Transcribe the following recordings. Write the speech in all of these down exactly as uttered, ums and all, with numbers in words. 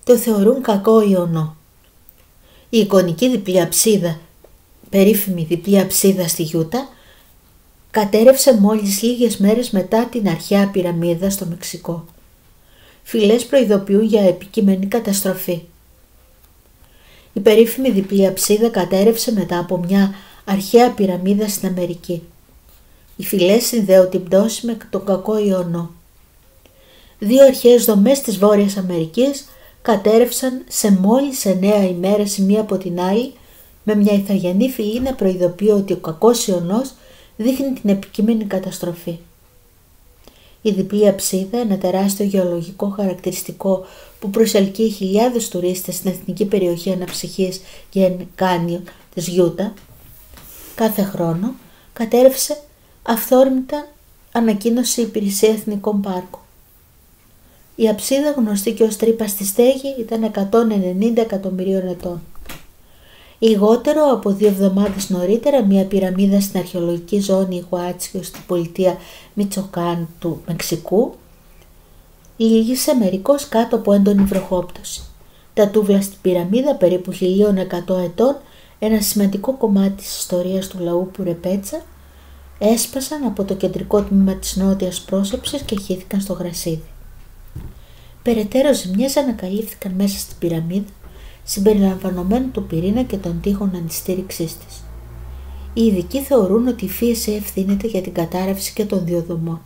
το θεωρούν κακό ιονό. Η εικονική διπλή αψίδα, περίφημη διπλή αψίδα στη Γιούτα, κατέρευσε μόλις λίγες μέρες μετά την αρχαία πυραμίδα στο Μεξικό. Φυλές προειδοποιούν για επικείμενη καταστροφή. Η περίφημη διπλή αψίδα κατέρευσε μετά από μια αρχαία πυραμίδα στην Αμερική. Οι φυλές συνδέουν την πτώση με τον κακό ιονό. Δύο αρχαίες δομές της Βόρειας Αμερικής κατέρευσαν σε μόλις εννέα ημέρες η μία από την άλλη, με μια ηθαγενή φυλή να προειδοποιεί ότι ο κακός ιονός δείχνει την επικείμενη καταστροφή. Η διπλή αψίδα, ένα τεράστιο γεωλογικό χαρακτηριστικό που προσελκύει χιλιάδες τουρίστες στην εθνική περιοχή αναψυχής Grand Canyon της Γιούτα, κάθε χρόνο κατέρευσε αυθόρμητα, ανακοίνωσε η Υπηρεσία Εθνικών Πάρκων. Η αψίδα, γνωστή και ως τρύπα στη στέγη, ήταν εκατόν ενενήντα εκατομμυρίων ετών. Λιγότερο από δύο εβδομάδες νωρίτερα, μια πυραμίδα στην αρχαιολογική ζώνη Ιχουάτσιο στην πολιτεία Μιτσοκάν του Μεξικού λύγησε μερικώς κάτω από έντονη βροχόπτωση. Τα τούβλα στην πυραμίδα, περίπου χίλια εκατό ετών, ένα σημαντικό κομμάτι της ιστορίας του λαού Πουρεπέτσα, έσπασαν από το κεντρικό τμήμα της νότιας πρόσωψης και χύθηκαν στο γρασίδι. Περαιτέρω ζημιές ανακαλύφθηκαν μέσα στην πυραμίδα, συμπεριλαμβανομένου του πυρήνα και των τοίχων αντιστήριξής της. Οι ειδικοί θεωρούν ότι η φύση ευθύνεται για την κατάρρευση και των δύο δομών.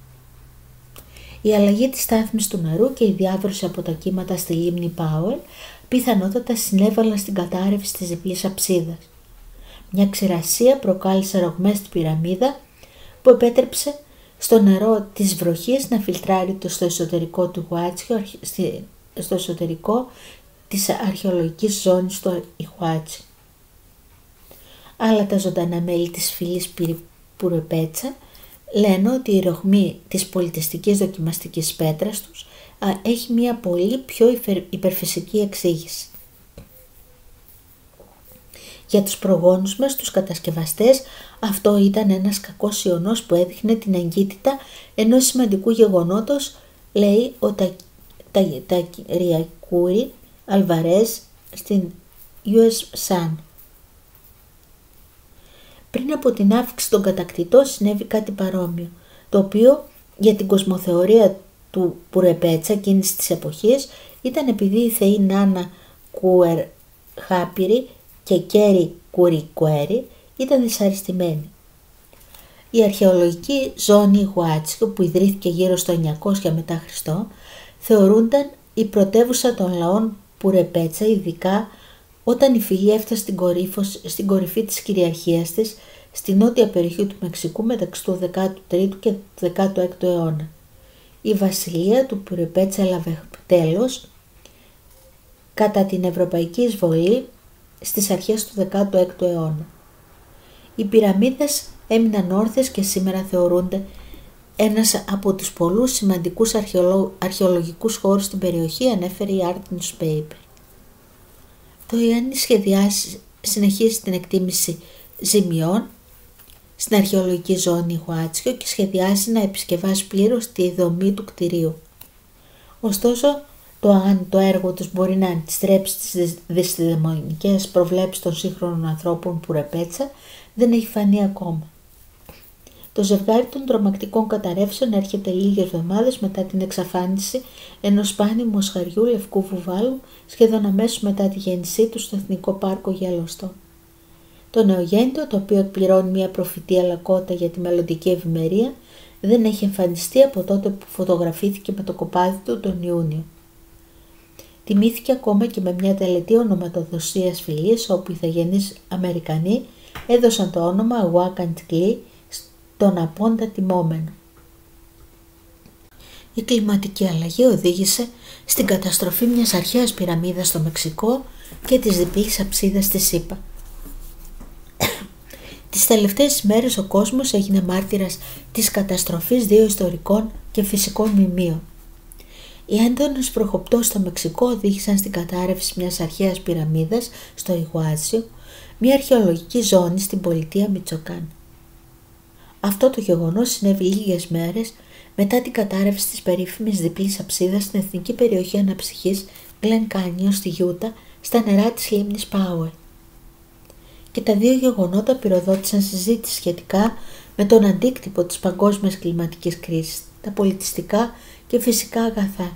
Η αλλαγή της στάθμης του νερού και η διάβρωση από τα κύματα στη λίμνη Πάουελ πιθανότατα συνέβαλαν στην κατάρρευση της διπλής αψίδας. Μια ξηρασία προκάλεσε ρογμές στην πυραμίδα που επέτρεψε στο νερό της βροχής να φιλτράρει το στο εσωτερικό του Ιχουάτσιο, στο εσωτερικό της αρχαιολογικής ζώνης του Ιχουάτσιο. Άλλα τα ζωντανά μέλη της φυλής Πουρεπέτσα λένε ότι η ρογμή της πολιτιστικής δοκιμαστικής πέτρας τους α, έχει μια πολύ πιο υπερ, υπερφυσική εξήγηση. Για τους προγόνους μας, τους κατασκευαστές, αυτό ήταν ένας κακός ιονός που έδειχνε την εγκύτητα ενός σημαντικού γεγονότος, λέει ο τα, τα, τα, Ριακούρι Αλβαρέζ στην γιου ες Sun. Πριν από την αύξηση των κατακτητών συνέβη κάτι παρόμοιο, το οποίο για την κοσμοθεωρία του Πουρεπέτσα εκείνης της εποχής ήταν επειδή οι θεοί Νάνα Κουερχάπηρη και Κέρι Κουρικουέρι ήταν δυσαρεστημένοι. Η αρχαιολογική ζώνη Ιχουάτσιο, που ιδρύθηκε γύρω στο εννιακόσια μετά Χριστό, θεωρούνταν η πρωτεύουσα των λαών Πουρεπέτσα, ειδικά όταν η φυλή έφτασε στην, κορύφωση, στην κορυφή της κυριαρχίας της στη νότια περιοχή του Μεξικού μεταξύ του δέκατου τρίτου και του δέκατου έκτου αιώνα. Η βασιλεία του Πουρεπέτσα έλαβε τέλος κατά την ευρωπαϊκή εισβολή στις αρχές του δέκατου έκτου αιώνα. Οι πυραμίδες έμειναν όρθιες και σήμερα θεωρούνται ένας από τους πολλούς σημαντικούς αρχαιολο... αρχαιολογικούς χώρους στην περιοχή, ανέφερε η Art Newspaper. Το ΙΕΝ σχεδιάζει, συνεχίζει την εκτίμηση ζημιών στην αρχαιολογική ζώνη Ιχουάτσιο και σχεδιάζει να επισκευάσει πλήρως τη δομή του κτηρίου. Ωστόσο, το αν το έργο τους μπορεί να αντιστρέψει τις δυσδαιμονικές προβλέψεις των σύγχρονων ανθρώπων Πουρεπέτσα δεν έχει φανεί ακόμα. Το ζευγάρι των τρομακτικών καταρρεύσεων έρχεται λίγες εβδομάδες μετά την εξαφάνιση ενός σπάνιου μοσχαριού λευκού βουβάλου σχεδόν αμέσως μετά τη γέννησή του στο Εθνικό Πάρκο Yellowstone. Το νεογέννητο, το οποίο εκπληρώνει μια προφητεία λακκότα για τη μελλοντική ευημερία, δεν έχει εμφανιστεί από τότε που φωτογραφήθηκε με το κοπάδι του τον Ιούνιο. Τιμήθηκε ακόμα και με μια τελετή ονοματοδοσίας φυλής, όπου οι ηθαγενείς Αμερικανοί έδωσαν το όνομα Wacantli στον απόντα τιμόμενο. Η κλιματική αλλαγή οδήγησε στην καταστροφή μιας αρχαίας πυραμίδας στο Μεξικό και της διπλής αψίδας στη ΣΥΠΑ. Τις τελευταίες μέρες ο κόσμος έγινε μάρτυρας της καταστροφής δύο ιστορικών και φυσικών μνημείων. Οι έντονες βροχοπτώσεις στο Μεξικό οδήγησαν στην κατάρρευση μιας αρχαίας πυραμίδας στο Ιχουάτσιο, μια αρχαιολογική ζώνη στην πολιτεία Μιτσοκάν. Αυτό το γεγονός συνέβη λίγες μέρες μετά την κατάρρευση της περίφημης διπλής αψίδας στην εθνική περιοχή αναψυχής Glen Canyon στη Γιούτα στα νερά της λίμνης Πάουερ. Και τα δύο γεγονότα πυροδότησαν συζήτηση σχετικά με τον αντίκτυπο της παγκόσμιας κλιματικής κρίσης, τα πολιτιστικά και φυσικά αγαθά.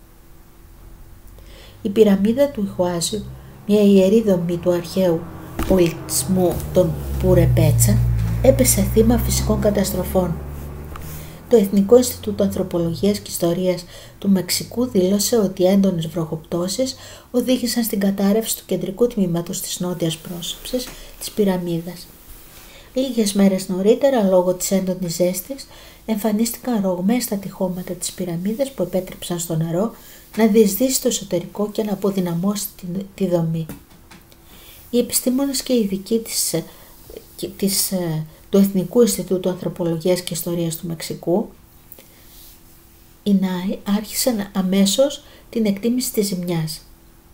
Η πυραμίδα του Ιχουάζιου, μια ιερή δομή του αρχαίου πολιτισμού των Πουρεπέτσα, έπεσε θύμα φυσικών καταστροφών. Το Εθνικό Ινστιτούτο Ανθρωπολογίας και Ιστορίας του Μεξικού δήλωσε ότι έντονες βροχοπτώσεις οδήγησαν στην κατάρρευση του κεντρικού τμήματος της νότιας πρόσωψης της πυραμίδας. Λίγες μέρες νωρίτερα, λόγω της έντονης ζέστης, εμφανίστηκαν ρογμές στα τυχώματα της πυραμίδας που επέτρεψαν στο νερό να διεισδύσει το εσωτερικό και να αποδυναμώσει τη, τη δομή. Οι επιστήμονες και οι ειδικοί της, της, του Εθνικού Ινστιτούτου Ανθρωπολογίας και Ιστορίας του Μεξικού, οι ΝΑΗ, άρχισαν αμέσως την εκτίμηση της ζημιάς.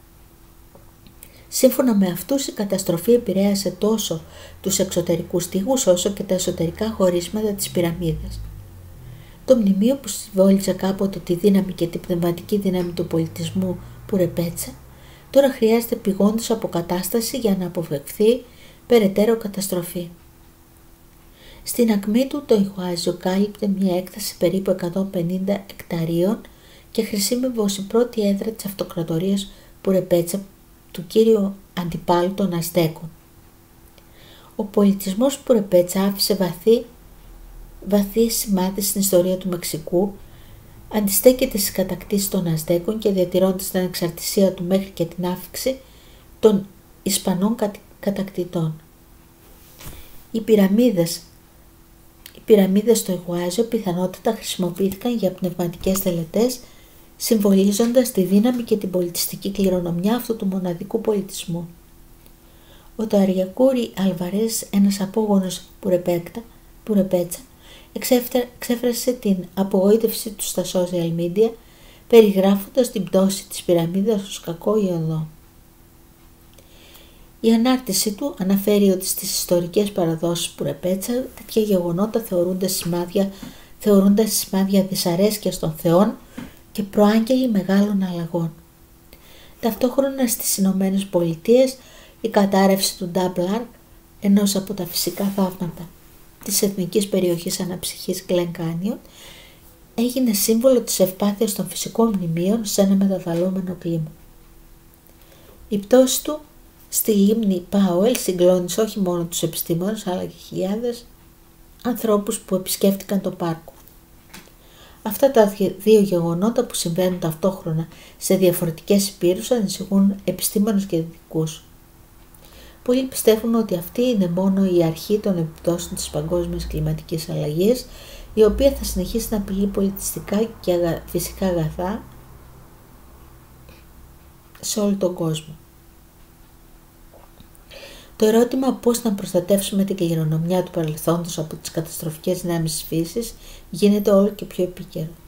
Σύμφωνα με αυτούς, η καταστροφή επηρέασε τόσο τους εξωτερικούς τοίχους όσο και τα εσωτερικά χωρίσματα της πυραμίδας. Το μνημείο που συμβόλιζε κάποτε τη δύναμη και την πνευματική δύναμη του πολιτισμού Πουρεπέτσα, τώρα χρειάζεται πηγόντως αποκατάσταση για να αποφευχθεί περαιτέρω καταστροφή. Στην ακμή του, το Ιχουάζιο κάλυπτε μια έκταση περίπου εκατόν πενήντα εκταρίων και χρησιμεύει ως η πρώτη έδρα της αυτοκρατορίας Πουρεπέτσα, του κύριου αντιπάλου των Αζτέκων. Ο πολιτισμός Πουρεπέτσα άφησε βαθύ, βαθύ σημάδι στην ιστορία του Μεξικού, αντιστέκεται στις κατακτήσεις των Αζτέκων και διατηρώντας την ανεξαρτησία του μέχρι και την άφιξη των Ισπανών κατακτητών. Οι πυραμίδες, οι πυραμίδες στο Ιχουάζιο πιθανότατα χρησιμοποιήθηκαν για πνευματικές τελετές, συμβολίζοντας τη δύναμη και την πολιτιστική κληρονομιά αυτού του μοναδικού πολιτισμού. Ο Ταριακούρι Αλβαρές, ένας απόγονος Πουρεπέτσα, εξέφρασε την απογοήτευσή του στα social media, περιγράφοντας την πτώση της πυραμίδας ως κακό ιονό. Η ανάρτηση του αναφέρει ότι στις ιστορικές παραδόσεις Πουρεπέτσα τέτοια γεγονότα θεωρούνται σημάδια, θεωρούνται σημάδια δυσαρέσκειας των θεών και προάγγελοι μεγάλων αλλαγών. Ταυτόχρονα στις Ηνωμένες Πολιτείες η κατάρρευση του Double Ark, ενός από τα φυσικά θαύματα της εθνικής περιοχής αναψυχής Glen Canyon, έγινε σύμβολο της ευπάθειας των φυσικών μνημείων σε ένα μεταβαλλόμενο κλίμα. Η πτώση του στη λίμνη Πάουελ συγκλώνησε όχι μόνο τους επιστήμονες αλλά και χιλιάδες ανθρώπους που επισκέφτηκαν το πάρκο. Αυτά τα δύο γεγονότα που συμβαίνουν ταυτόχρονα σε διαφορετικές υπήρους ανησυχούν επιστήμονες και ειδικούς. Πολλοί πιστεύουν ότι αυτή είναι μόνο η αρχή των επιπτώσεων της παγκόσμιας κλιματικής αλλαγής, η οποία θα συνεχίσει να απειλεί πολιτιστικά και φυσικά αγαθά σε όλο τον κόσμο. Το ερώτημα πώς να προστατεύσουμε την κληρονομιά του παρελθόντος από τις καταστροφικές δυνάμεις της φύσης γίνεται όλο και πιο επίκαιρο.